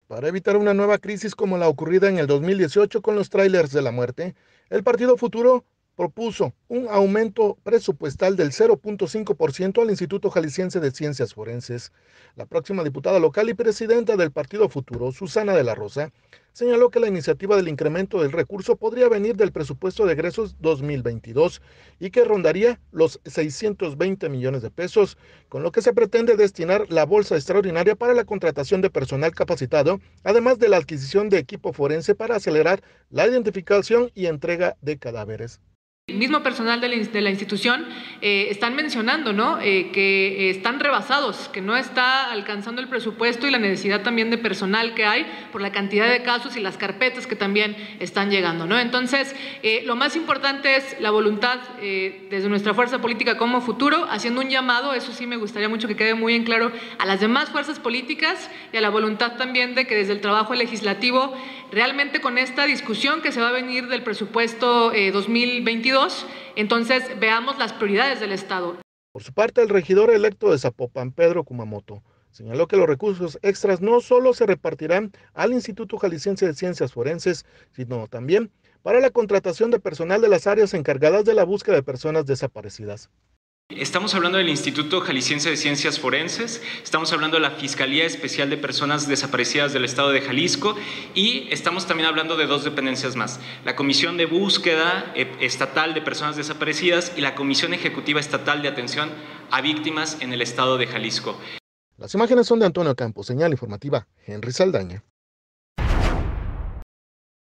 Para evitar una nueva crisis como la ocurrida en el 2018 con los tráilers de la muerte, el Partido Futuro propuso un aumento presupuestal del 0.5% al Instituto Jalisciense de Ciencias Forenses. La próxima diputada local y presidenta del Partido Futuro, Susana de la Rosa, señaló que la iniciativa del incremento del recurso podría venir del presupuesto de egresos 2022 y que rondaría los 620 millones de pesos, con lo que se pretende destinar la bolsa extraordinaria para la contratación de personal capacitado, además de la adquisición de equipo forense para acelerar la identificación y entrega de cadáveres. El mismo personal de la institución están mencionando, ¿no? Que están rebasados, que no está alcanzando el presupuesto y la necesidad también de personal que hay por la cantidad de casos y las carpetas que también están llegando, ¿no? Entonces, lo más importante es la voluntad desde nuestra fuerza política como Futuro, haciendo un llamado, eso sí me gustaría mucho que quede muy en claro, a las demás fuerzas políticas y a la voluntad también de que desde el trabajo legislativo, realmente con esta discusión que se va a venir del presupuesto 2022, entonces veamos las prioridades del Estado. Por su parte, el regidor electo de Zapopan, Pedro Kumamoto, señaló que los recursos extras no solo se repartirán al Instituto Jalisciense de Ciencias Forenses, sino también para la contratación de personal de las áreas encargadas de la búsqueda de personas desaparecidas. Estamos hablando del Instituto Jalisciense de Ciencias Forenses, estamos hablando de la Fiscalía Especial de Personas Desaparecidas del Estado de Jalisco y estamos también hablando de dos dependencias más, la Comisión de Búsqueda Estatal de Personas Desaparecidas y la Comisión Ejecutiva Estatal de Atención a Víctimas en el Estado de Jalisco. Las imágenes son de Antonio Campos, señal informativa, Henry Saldaña.